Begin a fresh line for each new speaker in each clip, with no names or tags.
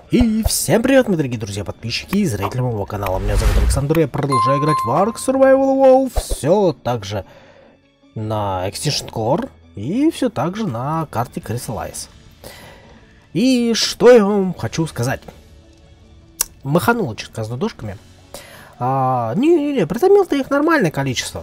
И всем привет, мои дорогие друзья, подписчики и зрители моего канала. Меня зовут Александр, я продолжаю играть в Ark Survival Evolved. Все так же на Extinction Core и все так же на карте Crystallize. И что я вам хочу сказать. Маханул чутка с дудошками. Не, притомил-то их нормальное количество.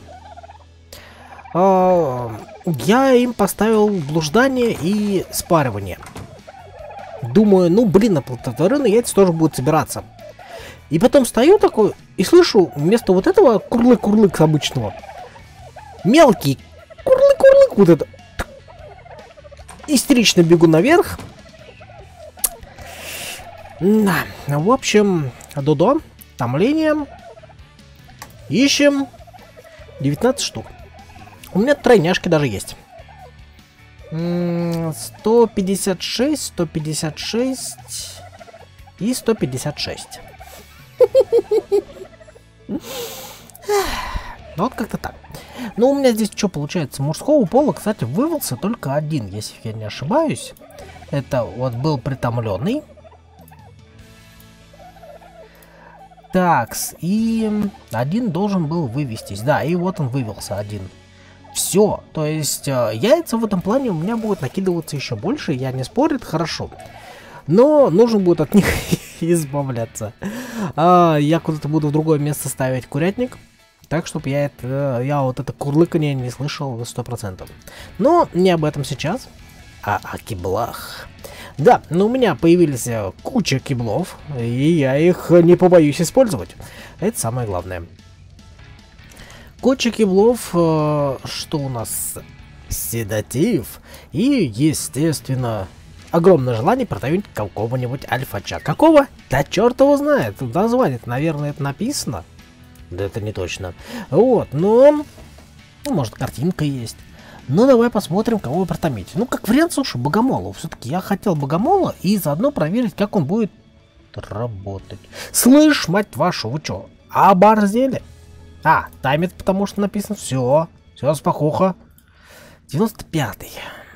Я им поставил блуждание и спаривание. Думаю, ну блин, на плодотворенные яйца тоже будут собираться. И потом стою такой и слышу вместо вот этого курлык-курлык обычного. Мелкий курлык-курлык вот это. Истерично бегу наверх. Да, в общем, Дудо, томление. Ищем 19 штук. У меня тройняшки даже есть. 156, 156 и 156. Вот как-то так. Ну, у меня здесь что получается? Мужского пола, кстати, вывелся только один, если я не ошибаюсь. Это вот был притомленный. Такс, и один должен был вывестись. Да, и вот он вывелся один. Все, то есть яйца в этом плане у меня будут накидываться еще больше, я не спорю, это хорошо. Но нужно будет от них избавляться. Я куда-то буду в другое место ставить курятник, так чтобы я вот это курлыканье не слышал 100%. Но не об этом сейчас, а о киблах. Да, но у меня появились куча киблов, и я их не побоюсь использовать. Это самое главное. Куча киблов, что у нас? Седатив. И, естественно, огромное желание протравить какого-нибудь альфача. Какого? Да черт его знает. В названии, наверное, это написано. Да это не точно. Вот, но... Ну, может, картинка есть. Ну, давай посмотрим, кого протомить. Ну, как вариант, слушай, Богомолу. Все-таки я хотел Богомола и заодно проверить, как он будет работать. Слышь, мать вашу, вы что, оборзели? Таймит, потому что написано. Все, спокуха. 95-й.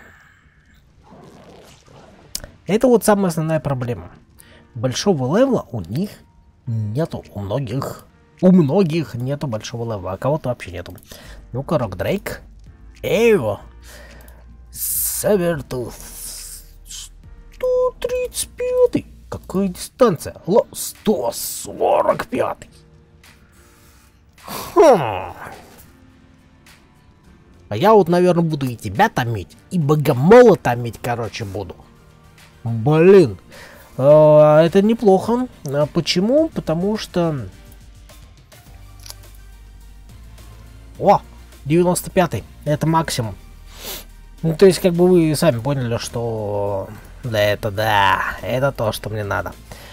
Это вот самая основная проблема. Большого левела у них нету. У многих нету большого левела, а кого-то вообще нету. Ну-ка, Рок Дрейк. Эйво. Сабертуф. 135-й. Какая дистанция? 145-й. А я вот, наверное, буду и тебя томить, и Богомола томить, короче, буду. Блин. Это неплохо. Почему? Потому что... О! 95-й. Это максимум. Ну, то есть, как бы вы сами поняли, что... Да, это то, что мне надо.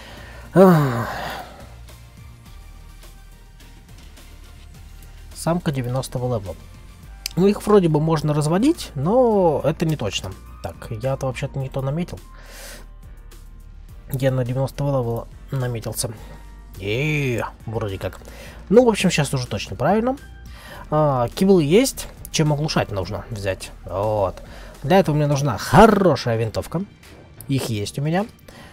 Самка 90-го левела. Ну, их вроде бы можно разводить, но это не точно. Так, я-то вообще-то не то наметил. Я на 90-го левела наметился. Вроде как. Ну, в общем, сейчас уже точно правильно. Киблы есть. Чем оглушать нужно взять. Вот. Для этого мне нужна хорошая винтовка. Их есть у меня.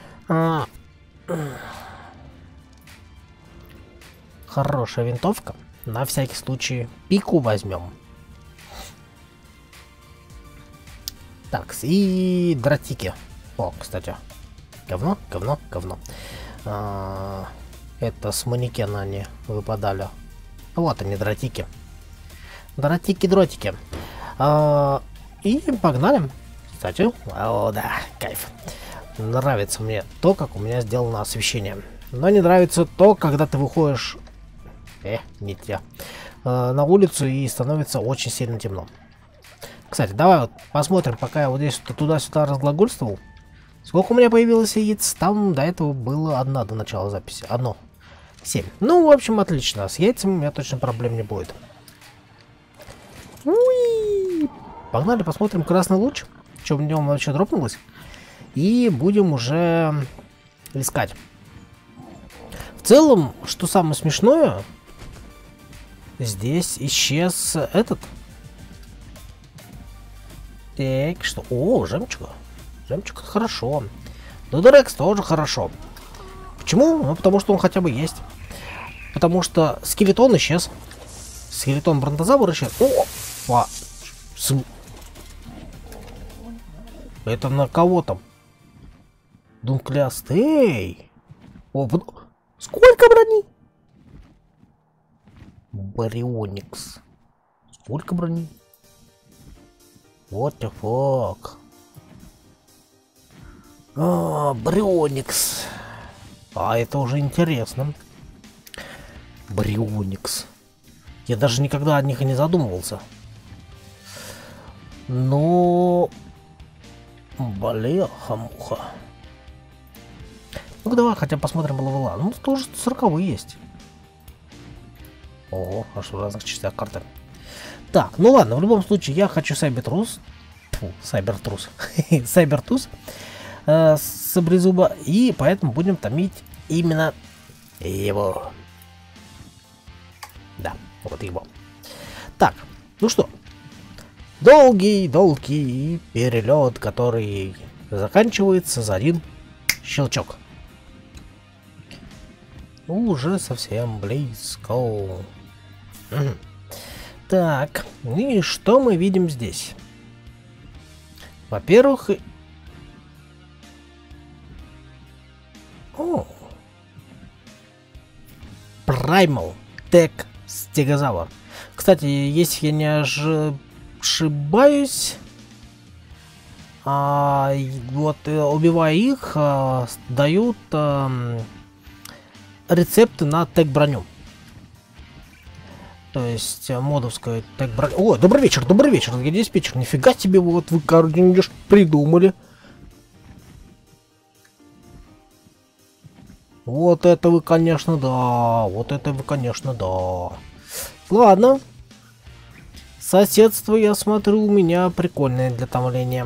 Хорошая винтовка. На всякий случай пику возьмем. Так, и дротики. О, кстати. Говно. Это с манекена они выпадали. Вот они, дротики. Дротики. И погнали. Кстати, да, кайф. Нравится мне то, как у меня сделано освещение. Но не нравится то, когда ты выходишь... не те. На улицу и становится очень сильно темно. Кстати, давай вот посмотрим, пока я вот здесь туда-сюда разглагольствовал. Сколько у меня появилось яиц? Там до этого было одна до начала записи. 7. Ну, в общем, отлично. С яйцами у меня точно проблем не будет. Уи! Погнали, посмотрим красный луч. Что в нем вообще дропнулось. И будем уже искать. В целом, что самое смешное, здесь исчез этот. Так, что? О, жемчуга. Жемчуг хорошо. Дудорекс тоже хорошо. Почему? Ну, потому что он хотя бы есть. Потому что скелетон исчез. Скелетон бронтозавра исчез. О! Это на кого там? Дунклястей. О, сколько брони? Барионикс. Сколько брони? What the fuck? Барионикс. А это уже интересно. Барионикс. Я даже никогда о них и не задумывался. Но... Бляха-муха. Ну-ка давай хотя посмотрим левела. Ну, тоже 40-й есть. Ого, аж в разных частях карты. Так, ну ладно, в любом случае я хочу Сайбертрус. Фу, Сайбертрус. Сайбертуз. Саблезуба. И поэтому будем томить именно его. Да, вот его. Так, ну что. Долгий перелет, который заканчивается за один щелчок. Уже совсем близко. Так, и что мы видим здесь? Во-первых... Primal Tech Стегозавр. Кстати, если я не ошибаюсь, вот убивая их, дают рецепты на тег броню. То есть модовская тег броню. О, добрый вечер, я диспетчер. Нифига себе, вот вы, короче, придумали. Вот это вы, конечно, да. Вот это вы, конечно, да. Ладно. Соседство, я смотрю, у меня прикольное для томления.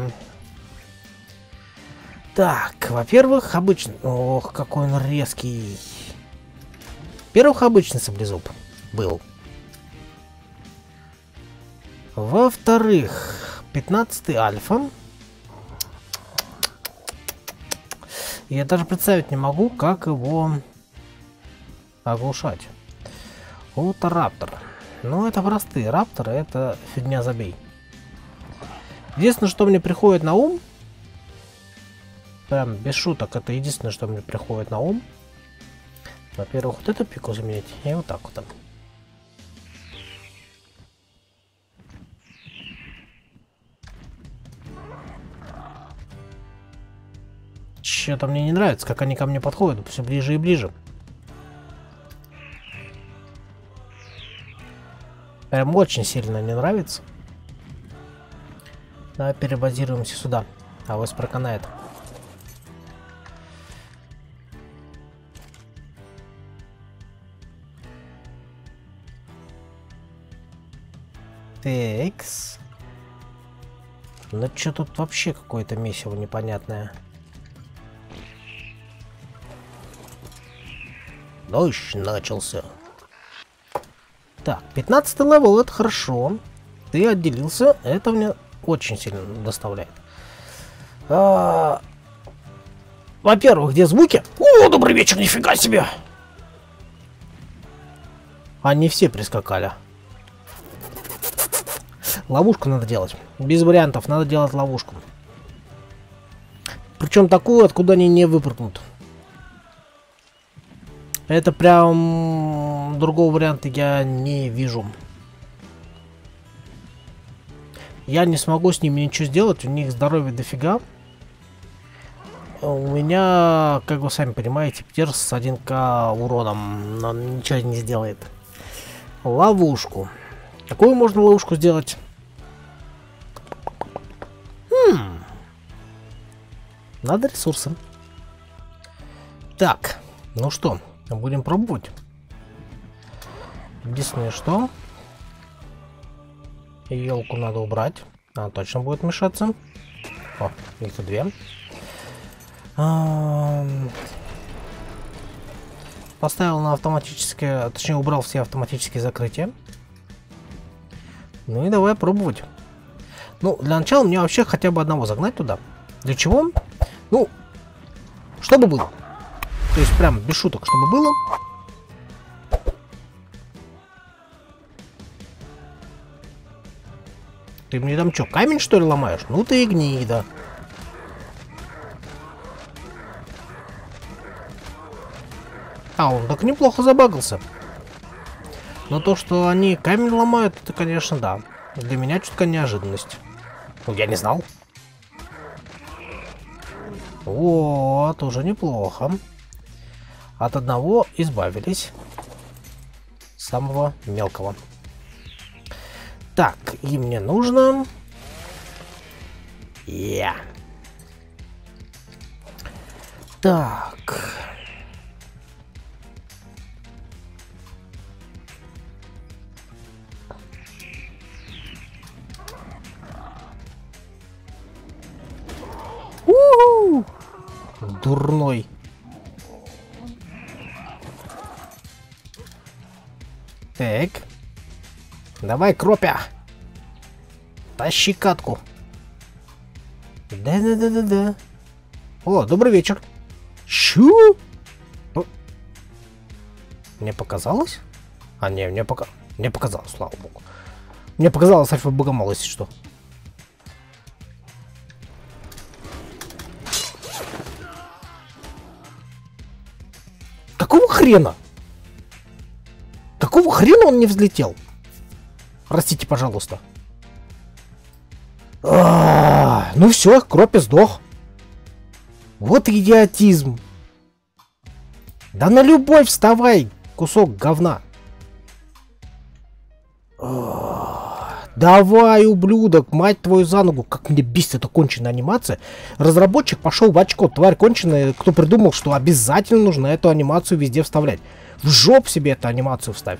Так, во-первых, обычный... Ох, какой он резкий. Во-первых, обычный саблезуб был. Во-вторых, 15-й альфа. Я даже представить не могу, как его оглушать. Вот раптор. Ну, это простые рапторы, это фигня забей. Единственное, что мне приходит на ум, прям без шуток, это единственное, что мне приходит на ум. Во-первых, вот эту пику заменить, и вот так вот. Что-то мне не нравится, как они ко мне подходят, все ближе и ближе. Прям очень сильно не нравится. Давай перебазируемся сюда. А вас проканает. Текс. Ну что тут вообще какое-то месиво непонятное. Дождь начался. Так, 15 левел, это хорошо. Ты отделился, это мне очень сильно доставляет. Во-первых, где звуки? О, добрый вечер, нифига себе! Они все прискакали. Ловушку надо делать. Без вариантов, надо делать ловушку. Причем такую, откуда они не выпрыгнут. Это прям... Другого варианта я не вижу. Я не смогу с ними ничего сделать. У них здоровья дофига. У меня, как вы сами понимаете, птер с 1к уроном. Но ничего не сделает. Ловушку. Какую можно ловушку сделать? Надо ресурсы. Так, ну что, будем пробовать. Единственное, что елку надо убрать. Она точно будет мешаться. О, их-то две. Поставил на автоматическое, точнее убрал все автоматические закрытия. Ну и давай пробовать. Ну, для начала мне вообще хотя бы одного загнать туда. Для чего? Ну, чтобы было. То есть прям без шуток, чтобы было. Ты мне там что, камень что ли ломаешь? Ну ты и гнида. А, он так неплохо забагался. Но то, что они камень ломают, это, конечно, да. Для меня чутка неожиданность. Ну, я не знал. Вот, уже неплохо. От одного избавились. Самого мелкого. Так, и мне нужно... Так... У-у-у! Дурной. Так. Давай, кропя. Тащи катку. Да-да-да-да-да. О, добрый вечер. Чё? Мне показалось? А, не, мне показалось, слава богу. Мне показалось, альфа-богомол, если что. Какого хрена? Какого хрена он не взлетел? Простите, пожалуйста. Ну все, Кропи сдох. Вот идиотизм. Да на любовь вставай, кусок говна. Давай, ублюдок, мать твою за ногу. Как мне бесит эта конченая анимация. Разработчик пошел в очко. Тварь конченая, кто придумал, что обязательно нужно эту анимацию везде вставлять. В жоп себе эту анимацию вставь.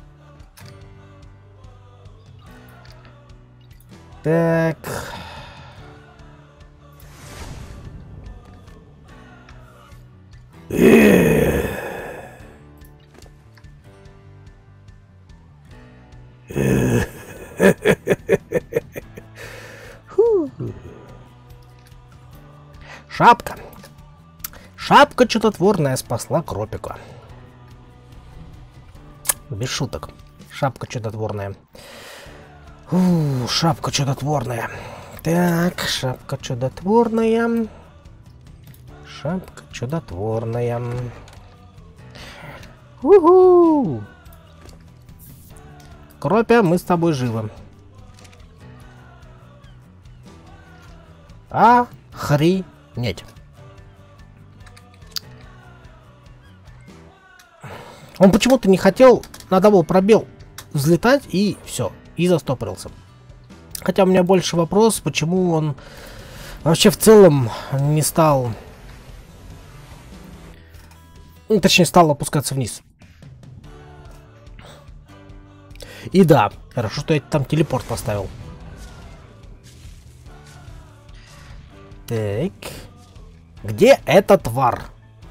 Так. Шапка. Шапка чудотворная спасла Кропика. Без шуток. Шапка чудотворная. Шапка чудотворная. Так, шапка чудотворная. Шапка чудотворная. Уху! Кропя, мы с тобой живы. Охренеть. Он почему-то не хотел, надо было пробел взлетать и все, и застопорился. Хотя у меня больше вопрос, почему он вообще в целом не стал... Ну, точнее, стал опускаться вниз. И да, хорошо, что я там телепорт поставил. Так. Где этот тварь?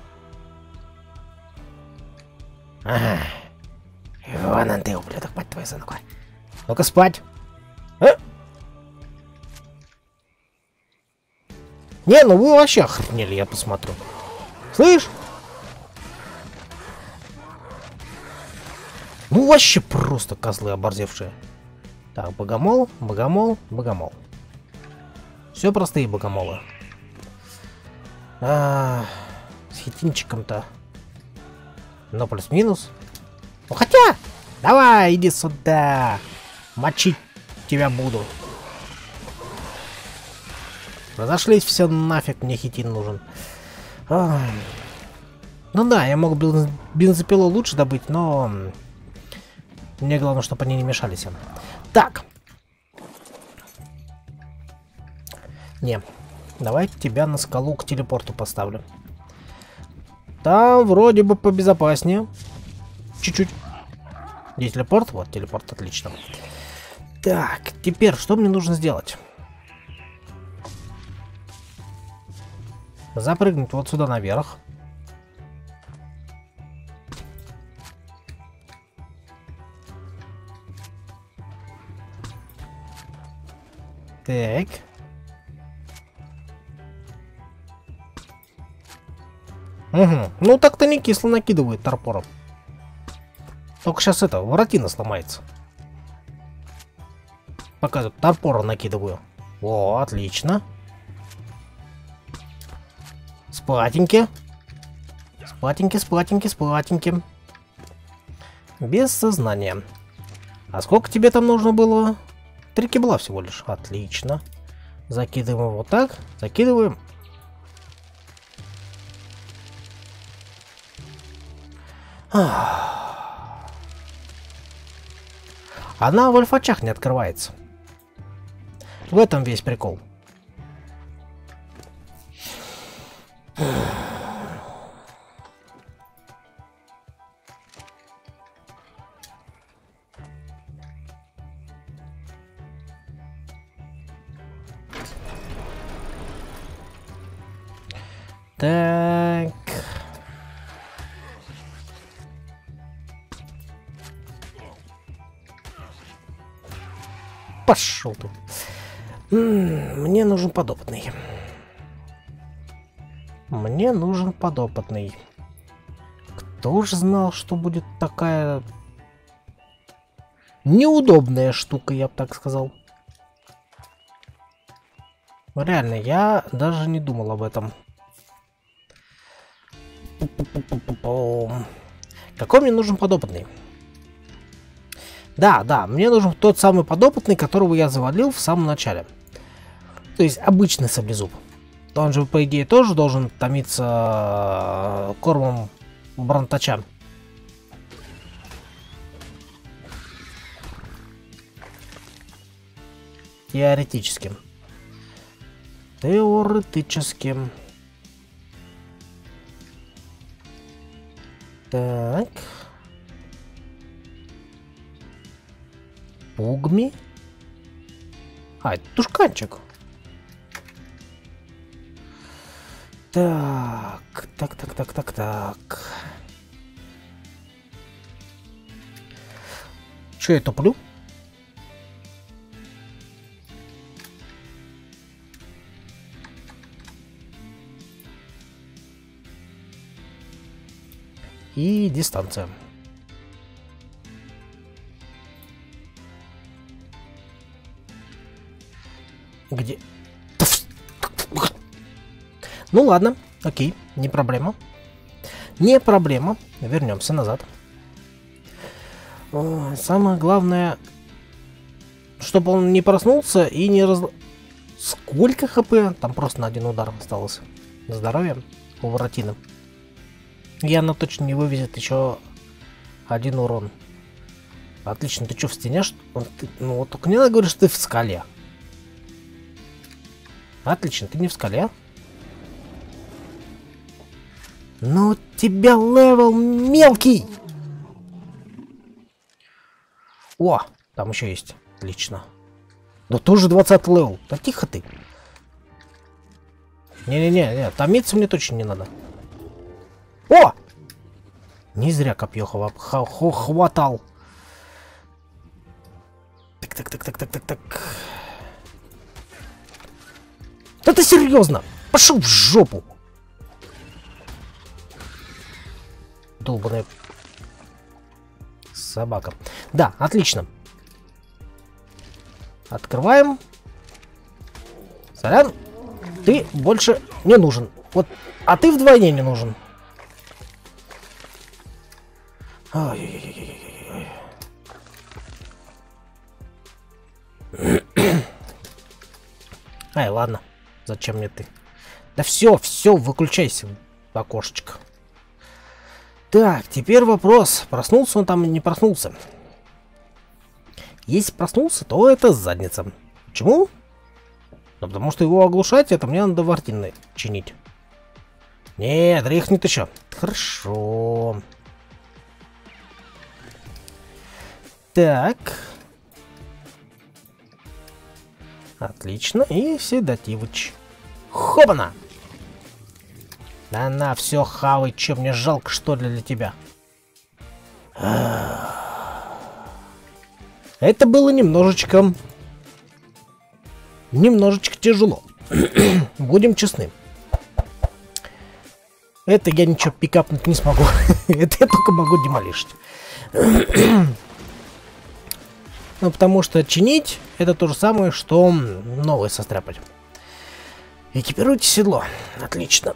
Ага. Вон он ты, ублюдок, мать твою, за ногу. Ну-ка спать. Не, ну вы вообще охренели, я посмотрю. Слышь? Ну вообще просто козлы оборзевшие. Так, богомол, богомол, богомол. Все простые богомолы. С хитинчиком-то. Но плюс-минус. Ну хотя! Давай, иди сюда! Мочить тебя буду. Разошлись все нафиг, мне хитин нужен. Ну да, я мог бензопилу лучше добыть, но... Мне главное, чтобы они не мешались. Так. Не. Давай тебя на скалу к телепорту поставлю. Там вроде бы побезопаснее. Чуть-чуть. Где телепорт? Вот, телепорт, отлично. Так, теперь что мне нужно сделать? Запрыгнуть вот сюда наверх. Так. Угу. Ну так-то не кисло накидывает торпором. Только сейчас это, воротина сломается. Пока тут торпора накидываю. О, отлично. Сплатеньки. Сплатеньки, сплатеньки, сплатеньки. Без сознания. А сколько тебе там нужно было? 3 кибла всего лишь. Отлично. Закидываем вот так. Закидываем. Она в альфачах не открывается. В этом весь прикол. Так. Пошел ты. Мне нужен подопытный. Мне нужен подопытный. Кто же знал, что будет такая неудобная штука, я бы так сказал. Реально, я даже не думал об этом. Какой мне нужен подопытный? Да, мне нужен тот самый подопытный, которого я завалил в самом начале. То есть обычный саблезуб. Он же, по идее, тоже должен томиться кормом Бронтача. Теоретически. Теоретически. Так. Пугми. А, это тушканчик. Так. Че я туплю? И дистанция. Где? Ну ладно, окей, не проблема. Не проблема. Вернемся назад. О, самое главное, чтобы он не проснулся и не раз... Сколько хп? Там просто на один удар осталось. Здоровье у воротины. И она точно не вывезет еще один урон. Отлично, ты что, в стене? Ну вот только не надо говорить, что ты в скале. Отлично, ты не в скале. Ну, у тебя левел мелкий! О, там еще есть. Отлично. Да тоже 20 левел. Да тихо ты. Не-не-не, томиться мне точно не надо. О! Не зря копье хватал. Так. Да ты серьезно? Пошел в жопу. Долбаная собака. Да, отлично. Открываем. Сорян, ты больше не нужен. Вот, а ты вдвойне не нужен. Ай-яй-яй-яй-яй. Ай, ладно. Зачем мне ты? Да все, выключайся, окошечко. Так, теперь вопрос. Проснулся он там или не проснулся? Если проснулся, то это задница. Почему? Ну, потому что его оглушать, это мне надо воротины чинить. Нет, дрыхнет еще. Хорошо. Так. Отлично. И седативыч. Хопана! Да на, все, хавай, че, мне жалко, что ли, для тебя? Это было немножечко тяжело. Будем честны. Это я ничего пикапнуть не смогу. Это я только могу демолишить. Ну, потому что чинить это то же самое, что новое состряпать. Экипируйте седло. Отлично.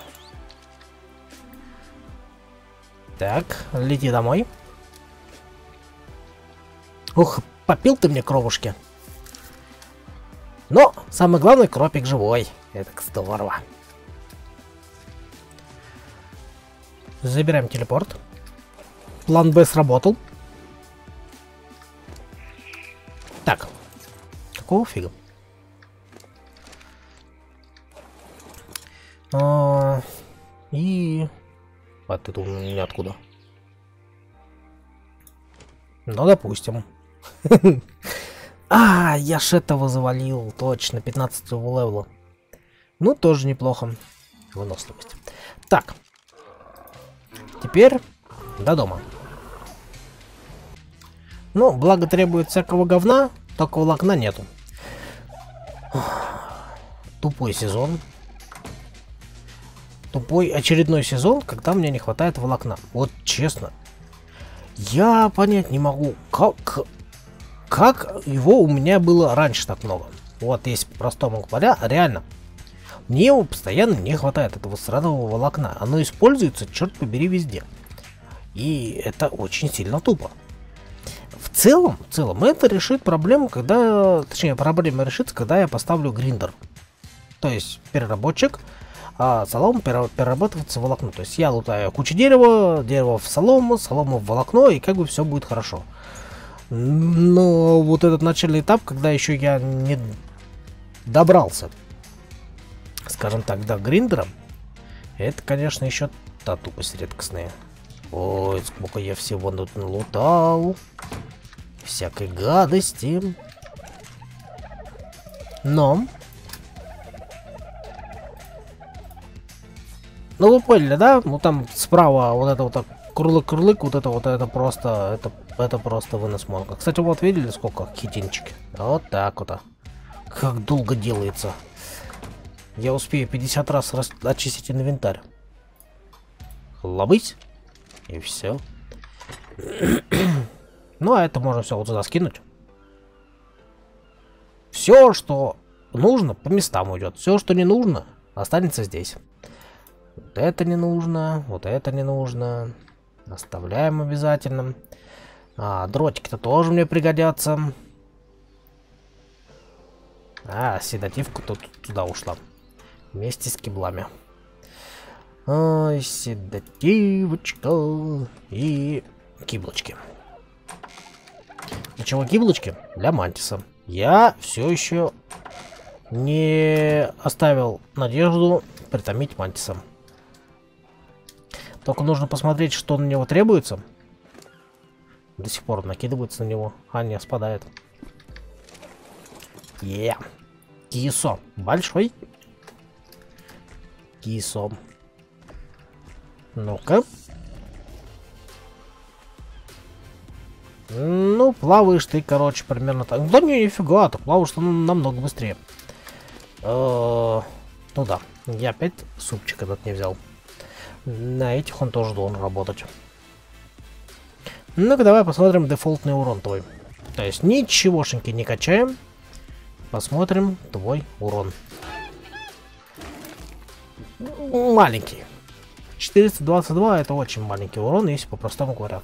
Так, лети домой. Ух, попил ты мне кровушки. Но самое главное, кропик живой. Это здорово. Забираем телепорт. План Б сработал. Так. Какого фига? И... А ты думал, ниоткуда. Ну, допустим. А, я ж этого завалил. Точно, 15-го левела. Ну, тоже неплохо. Выносливость. Так. Теперь до дома. Ну, благо требует всякого говна, только волокна нету. Тупой сезон. Тупой очередной сезон, когда мне не хватает волокна. Вот честно. Я понять не могу, как его у меня было раньше так много. Вот, если по-простому говоря, реально. Мне его постоянно не хватает, этого сраного волокна. Оно используется, черт побери, везде. И это очень сильно тупо. В целом, это решит проблему, когда... Точнее, проблема решится, когда я поставлю гриндер. То есть, переработчик, а солома перерабатывается в волокно. То есть, я лутаю кучу дерева, дерево в солому, солому в волокно, и как бы все будет хорошо. Но вот этот начальный этап, когда еще я не добрался, скажем так, до гриндера, это, конечно, еще та тупость редкостная. Ой, сколько я всего налутал. Всякой гадости. Но... Ну, вы поняли, да? Ну, там справа вот это вот так, курлык-курлык, вот это просто, это просто вынос мозга. Кстати, вот видели, сколько хитинчики? Вот так вот. Как долго делается. Я успею 50 раз очистить инвентарь. Лобыть. И все. Ну, а это можно все вот сюда скинуть. Все, что нужно, по местам уйдет. Все, что не нужно, останется здесь. Вот это не нужно, вот это не нужно. Оставляем обязательно. Дротики-то тоже мне пригодятся. Седативка тут туда ушла. Вместе с киблами. Ой, седативочка и киблочки. Для чего киблочки? Для мантиса. Я все еще не оставил надежду притомить мантиса. Только нужно посмотреть, что на него требуется. До сих пор накидывается на него. Не, спадает. Кисо. Большой. Кисо. Ну-ка. Ну, плаваешь ты, короче, примерно так. Да не, нифига, ты плаваешь намного быстрее. Ну да, я опять супчик этот не взял. На этих он тоже должен работать. Ну-ка, давай посмотрим дефолтный урон твой. То есть ничегошеньки не качаем. Посмотрим твой урон. Маленький. 422 это очень маленький урон, если по-простому говоря.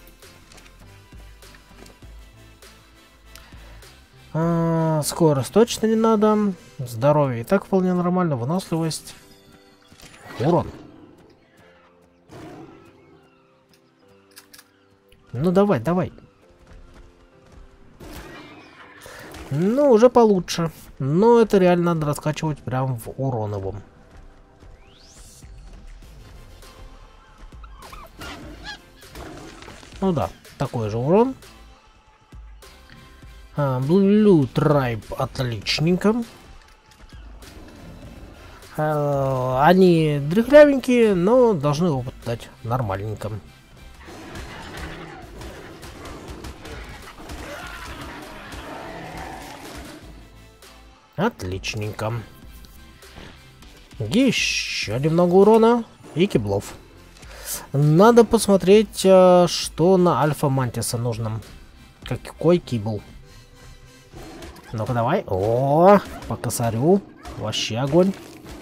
Скорость точно не надо. Здоровье и так вполне нормально. Выносливость. Урон. Ну давай. Ну, уже получше. Но это реально надо раскачивать прям в уроновом. Ну да, такой же урон. Blue Tribe отличненько. Они дряхлявенькие, но должны опыт дать нормальненько. Отличненько. Еще немного урона. и киблов. Надо посмотреть, что на Альфа Мантиса нужно. Какой кибл. Ну-ка давай. О, по косарю. Вообще огонь.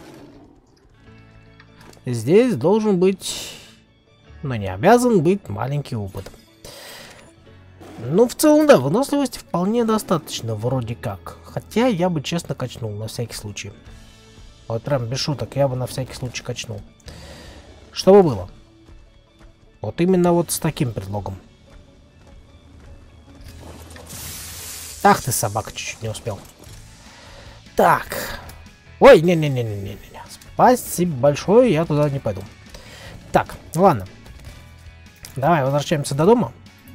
Здесь должен быть... но не обязан быть маленький опыт. Ну, в целом, да, выносливости вполне достаточно, вроде как. Хотя я бы честно качнул на всякий случай. Вот прям без шуток, я бы на всякий случай качнул. Что бы было? Вот именно вот с таким предлогом. Ах ты, собака, чуть-чуть не успел. Так. Ой, не-не-не-не-не-не. Спасибо большое, я туда не пойду. Так, ладно. Давай возвращаемся до дома.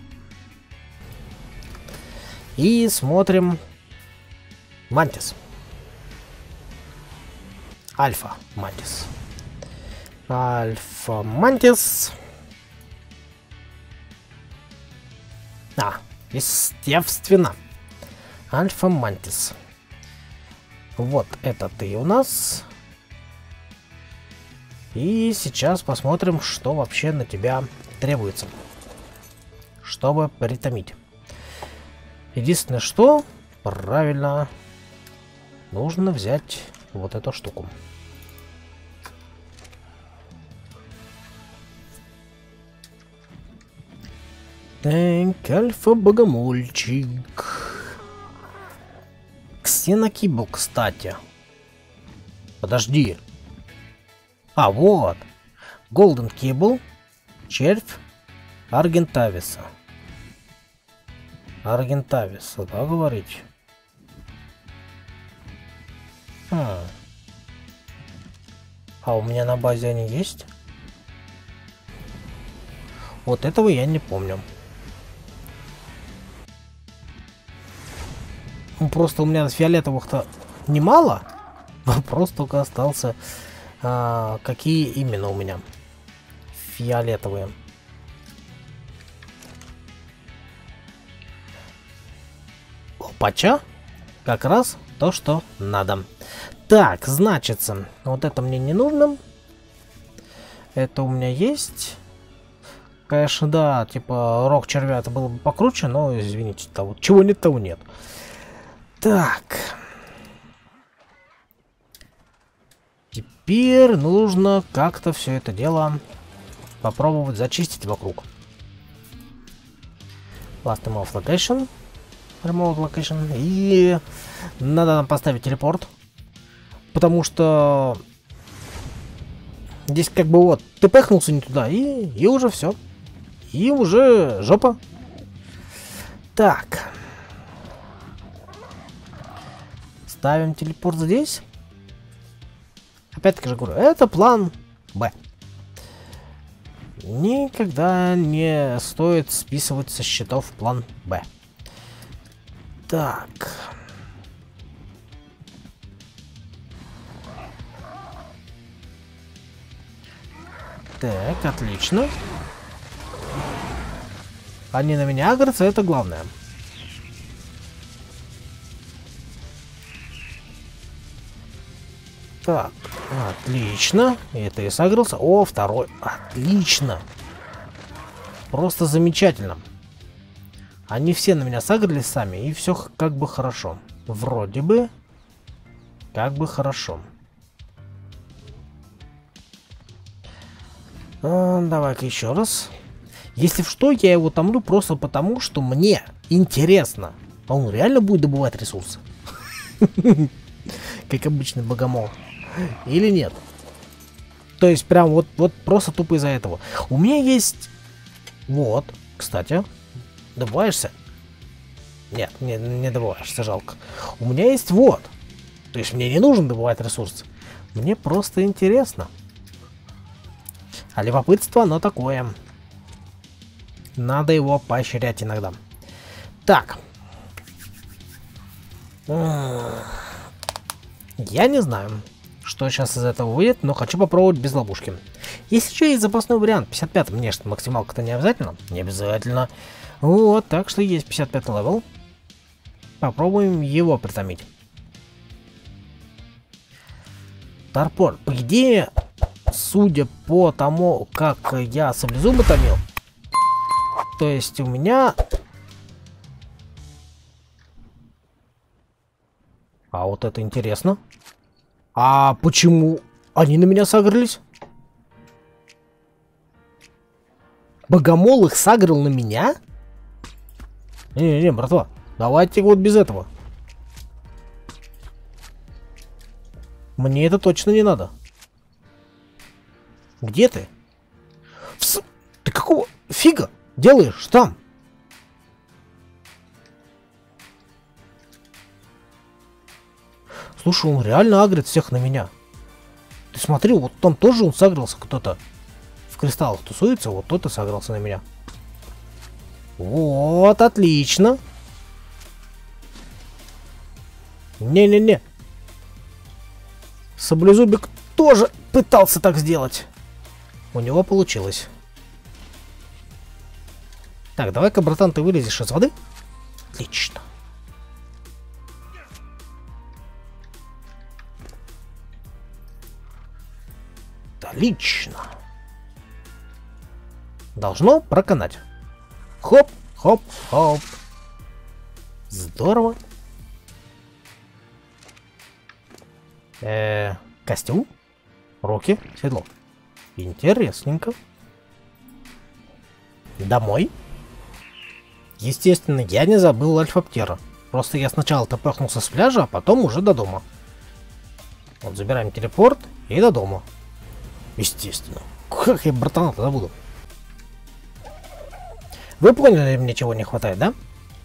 И смотрим Мантис. Альфа Мантис. Альфа Мантис. Естественно. Альфа Мантис. Вот это ты у нас. И сейчас посмотрим, что вообще на тебя требуется, чтобы притомить. Единственное, что правильно, нужно взять вот эту штуку. Так, альфа-богомольчик. Ксенокибл, кстати. Подожди. А, вот. Golden Kibble, червь Аргентависа. Аргентависа, да, говорить? А у меня на базе они есть? Вот этого я не помню. Ну, просто у меня фиолетовых-то немало. Вопрос только остался, какие именно у меня фиолетовые. Опача. Как раз то, что надо. Так, значится, вот это мне не нужно. Это у меня есть. Конечно, да, типа рог червя это было бы покруче, но извините, того, чего нет, того нет. Так. Теперь нужно как-то все это дело попробовать зачистить вокруг. Last Remote Location. Remote Location. И надо нам поставить телепорт. Потому что здесь как бы вот ты пехнулся не туда, и уже все. И уже жопа. Так. Ставим телепорт здесь. Опять-таки же говорю, это план Б. Никогда не стоит списывать со счетов план Б. Так. Так, отлично. Они на меня агрятся, это главное. Так, отлично. Это и сагрился. О, второй. Отлично. Просто замечательно. Они все на меня сагрились сами, и все как бы хорошо. Вроде бы. Как бы хорошо. Давай-ка еще раз. Если что, я его томлю просто потому, что мне интересно. А он реально будет добывать ресурсы? Как обычный богомол. Или нет? То есть прям вот просто тупо из-за этого. У меня есть... Вот, кстати. Добываешься? Нет, не добываешься, жалко. У меня есть вот. То есть мне не нужно добывать ресурсы. Мне просто интересно. А любопытство, оно такое. Надо его поощрять иногда. Так. Я не знаю, что сейчас из этого выйдет, но хочу попробовать без ловушки. Есть еще и запасной вариант. 55, мне что, максималка-то не обязательно? Не обязательно. Вот, так что есть 55 левел. Попробуем его притомить. Торпор. По идее, судя по тому, как я саблезубы томил, то есть у меня... А вот это интересно. А почему они на меня сагрились? Богомол их сагрил на меня? Не-не-не, братва, давайте вот без этого. Мне это точно не надо. Где ты? Ты какого фига делаешь там? Слушай, он реально агрит всех на меня. Ты смотри, вот там тоже он сагрился кто-то. В кристаллах тусуется, вот тот и сагрился на меня. Вот, отлично. Не-не-не. Саблезубик тоже пытался так сделать. У него получилось. Так, давай-ка, братан, ты вылезешь из воды. Отлично. Отлично. Должно проканать. Хоп, хоп, хоп. Здорово. Костюм, руки, седло. Интересненько. Домой. Естественно, я не забыл альфаптера. Просто я сначала топахнулся с пляжа, а потом уже до дома. Вот забираем телепорт и до дома. Естественно. Как я братана забуду. Вы поняли, мне чего не хватает, да?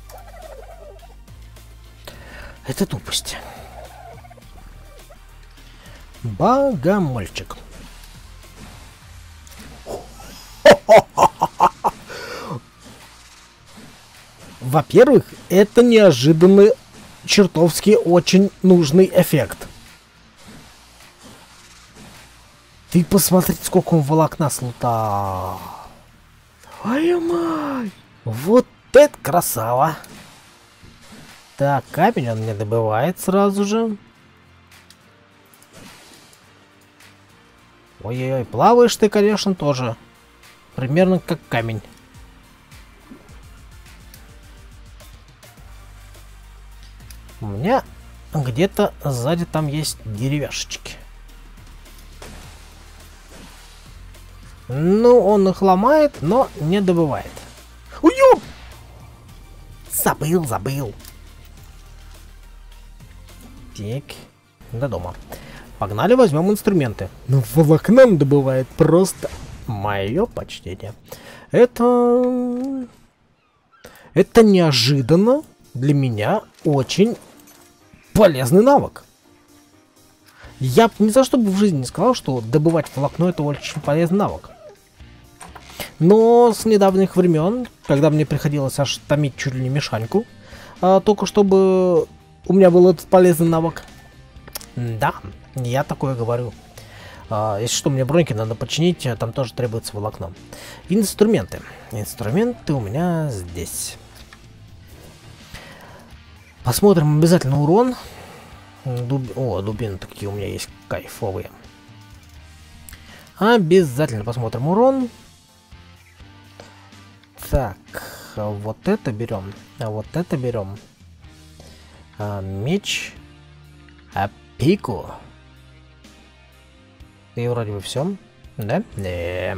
Это тупость. Богомольчик. Во-первых, это неожиданный, чертовски очень нужный эффект. Ты посмотри, сколько он волокна слутал. Твою мать! Вот это красава! Так, камень он мне добывает сразу же. Ой-ой-ой, плаваешь ты, конечно, тоже. Примерно как камень. У меня где-то сзади там есть деревяшечки. Ну, он их ломает, но не добывает. Уёб! Забыл. Так, до дома. Погнали, возьмем инструменты. Ну, волокна он добывает просто. Мое почтение. Это неожиданно для меня очень полезный навык. Я ни за что бы в жизни не сказал, что добывать волокно это очень полезный навык. Но с недавних времен, когда мне приходилось аж томить чуть ли не мешаньку, только чтобы у меня был этот полезный навык. Да, я такое говорю. Если что, мне броньки надо починить, там тоже требуется волокно. Инструменты. Инструменты у меня здесь. Посмотрим обязательно урон. О, дубины такие у меня есть кайфовые. Обязательно посмотрим урон. Так, вот это берем. Вот это берем. Меч. Пику. И вроде бы все. Да? Не.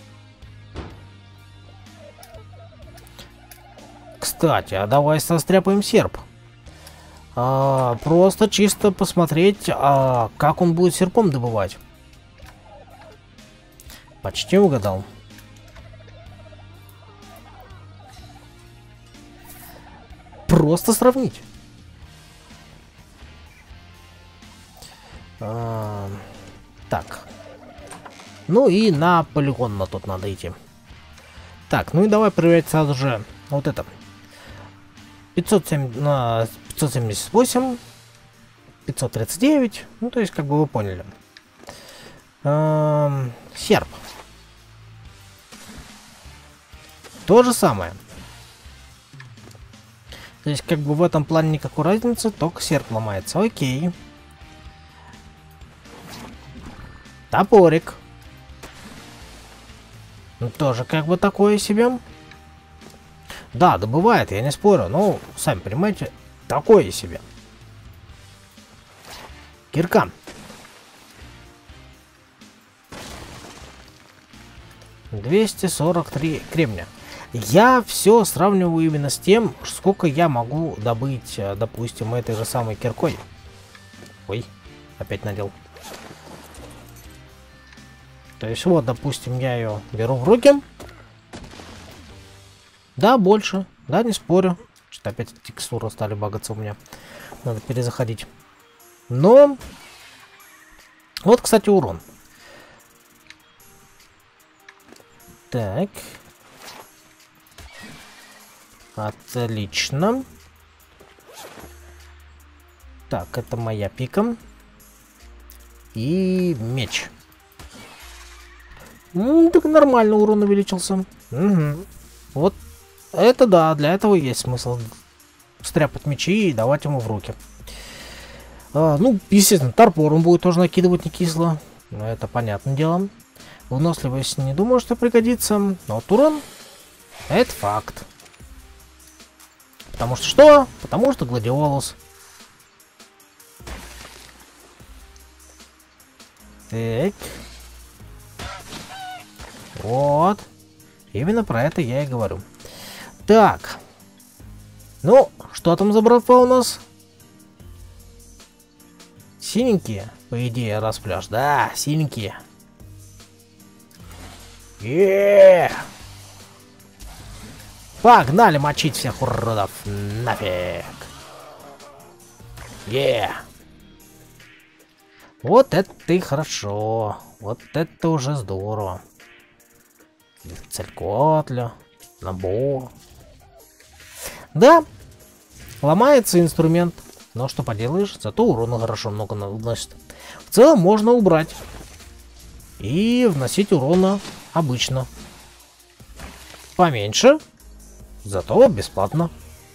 Кстати, а давай состряпаем серп. Просто чисто посмотреть, как он будет серпом добывать. Почти угадал. Просто сравнить. Так. Ну и на полигон на тот надо идти. Так, ну и давай проверять сразу же вот это. 578, 539, ну то есть как бы вы поняли. Серп. То же самое. То есть как бы в этом плане никакой разницы, только серп ломается. Окей. Топорик. Ну, тоже как бы такое себе. Да, добывает, я не спорю, но, сами понимаете, такое себе. Кирка. 243 кремня. Я все сравниваю именно с тем, сколько я могу добыть, допустим, этой же самой киркой. Ой, опять надел. То есть вот, допустим, я ее беру в руки. Да, больше. Да, не спорю. Что-то опять текстуры стали багаться у меня. Надо перезаходить. Но... Вот, кстати, урон. Так. Отлично. Так, это моя пика. И меч. Так нормально урон увеличился. Угу. Вот это да, для этого есть смысл стряпать мечи и давать ему в руки. Ну, естественно, торпор он будет тоже накидывать не кисло. Но это понятное дело. Выносливость не думаю, что пригодится. Но вот урон — это факт. Потому что что? Потому что гладиолус. Так. Вот. Именно про это я и говорю. Так. Ну, что там за братва у нас? Синенькие, по идее, распляж. Да, синенькие. Погнали мочить всех уродов. Нафиг. Вот это и хорошо. Вот это уже здорово. Целькотля. Набор. Да. Ломается инструмент. Но что поделаешь, зато урона хорошо много вносит. В целом можно убрать. И вносить урона обычно. Поменьше. Зато бесплатно.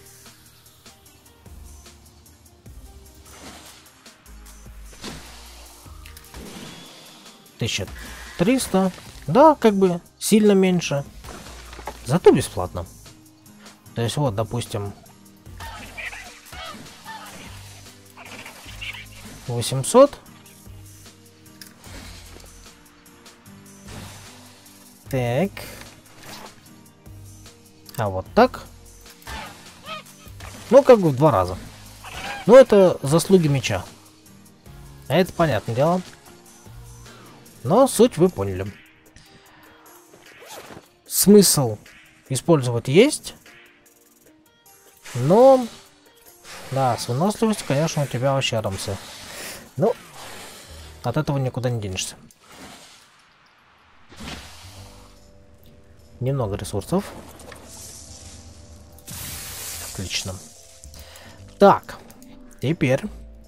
$1300. Да, как бы сильно меньше. Зато бесплатно. То есть вот, допустим, 800. Так. А вот так. Ну, как бы в 2 раза. Ну, это заслуги меча. А это понятное дело. Но суть вы поняли. Смысл использовать есть. Но... Да, с выносливостью, конечно, у тебя вообще рамсы. Ну, от этого никуда не денешься. Немного ресурсов. Отлично. Так, теперь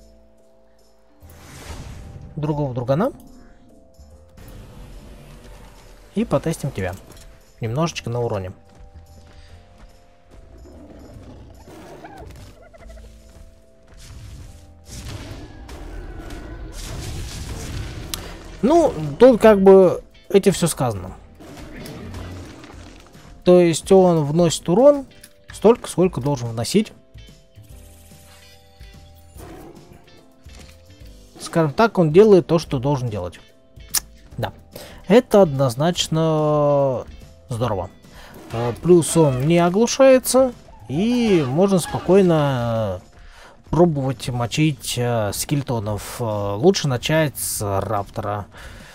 другого другана. И потестим тебя. Немножечко на уроне. Ну, тут как бы этим все сказано. То есть он вносит урон столько, сколько должен вносить. Скажем так, он делает то, что должен делать. Да. Это однозначно здорово. Плюс он не оглушается. И можно спокойно пробовать мочить скелетонов. Лучше начать с раптора.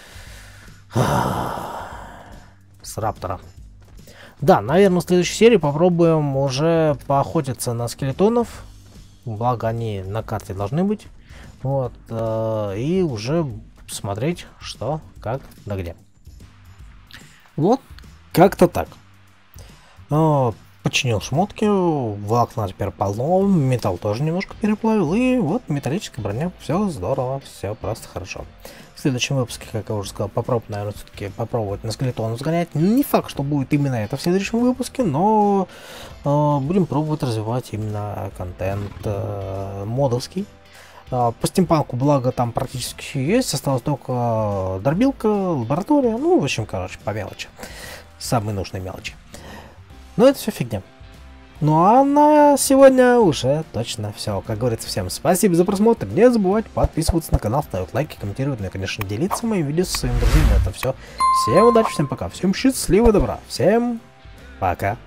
С раптора. Да, наверное, в следующей серии попробуем уже поохотиться на скелетонов. Благо они на карте должны быть. Вот. И уже смотреть, что, как, да где. Вот, как-то так. Починил шмотки, волокна теперь полно, металл тоже немножко переплавил, и вот металлическая броня, все здорово, все просто хорошо. В следующем выпуске, как я уже сказал, попробую, наверное, все-таки попробовать на скелетон сгонять. Не факт, что будет именно это в следующем выпуске, но будем пробовать развивать именно контент модовский. По стимпанку, благо, там практически есть, осталось только дробилка, лаборатория, ну, в общем, короче, по мелочи. самые нужные мелочи. Но это все фигня. Ну а на сегодня уже точно все. Как говорится, всем спасибо за просмотр. Не забывайте подписываться на канал, ставить лайки, комментировать, ну и, конечно, делиться моим видео со своими друзьями. Это все. Всем удачи, всем пока, всем счастливого, добра, всем пока.